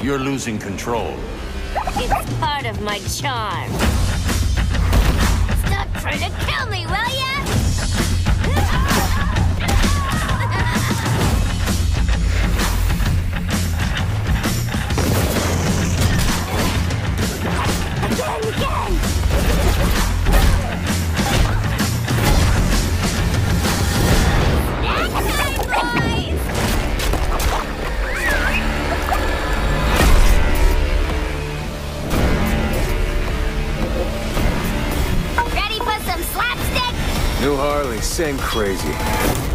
You're losing control. It's part of my charm. Stop trying to kill me, will ya? Again! Ready for some slapstick? New Harley, same crazy.